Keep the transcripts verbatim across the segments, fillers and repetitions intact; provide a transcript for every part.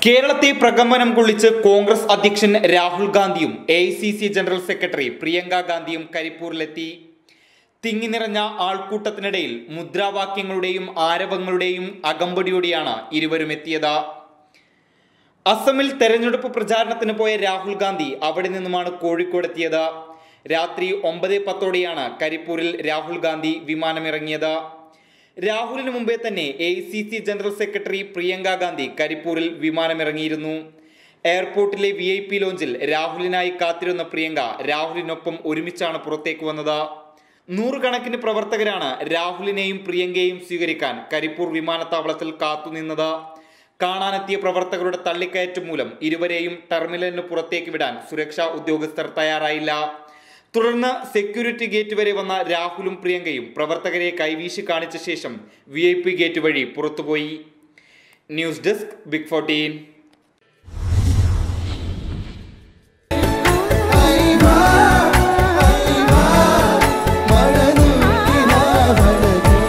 കേരളത്തെ പ്രകമ്പനം കൊള്ളിച്ച് കോൺഗ്രസ് അധ്യക്ഷൻ രാഹുൽ ഗാന്ധിയും A I C C general secretary Priyanka ഗാന്ധിയും കരിപ്പൂരിലെത്തി. തിങ്ങി നിറഞ്ഞ ആൾക്കൂട്ടത്തിനിടയിൽ മുദ്രാവാക്യങ്ങളുടെയും ആരവങ്ങളുടെയും അകമ്പടിയോടെയാണ് ഇരുവരും എത്തിയത്. അസമിൽ തെരഞ്ഞെടുപ്പ് പ്രചാരണത്തിന് പോയ രാഹുൽ ഗാന്ധി അവിടെ നിന്നുമാണ് കോഴിക്കോടെത്തിയത്. രാത്രി ഒമ്പത് പത്തോടെയാണ് കരിപ്പൂരിൽ രാഹുൽ ഗാന്ധി വിമാനമിറങ്ങിയത്. രാഹുലിന് മുമ്പേ തന്നെ A I C C general secretary Priyanka Gandhi കരിപ്പൂരിൽ വിമാനമിറങ്ങിയിരുന്നു. എയർപോർട്ടിലെ വി ഐ പി ലോഞ്ചിൽ രാഹുലിനായി കാത്തിരുന്ന പ്രിയങ്ക രാഹുലിനൊപ്പം ഒരുമിച്ചാണ് പുറത്തേക്ക് വന്നത്. നൂറുകണക്കിന് പ്രവർത്തകരാണ് രാഹുലിനെയും പ്രിയങ്കയെയും സ്വീകരിക്കാൻ കരിപ്പൂർ വിമാനത്താവളത്തിൽ കാത്തുനിന്നത്. കാണാനെത്തിയ പ്രവർത്തകരുടെ തള്ളിക്കയറ്റം മൂലം ഇരുവരെയും ടെർമിനലിന് പുറത്തേക്ക് വിടാൻ സുരക്ഷാ ഉദ്യോഗസ്ഥർ തയ്യാറായില്ല. തുടർന്ന് സെക്യൂരിറ്റി ഗേറ്റ് വരെ വന്ന രാഹുലും പ്രിയങ്കയും പ്രവർത്തകരെ കൈവീശി കാണിച്ച ശേഷം വി ഐ പി ഗേറ്റ് വഴി പുറത്തുപോയി. News desk big fourteen.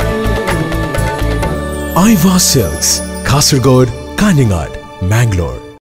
Aiwa sales, Kasaragod, Kanhangad, Mangalore.